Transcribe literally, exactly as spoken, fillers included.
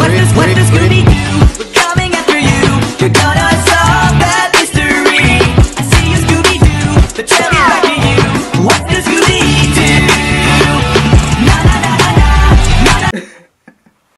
What does, what does Scooby do? We're coming after you. You're gonna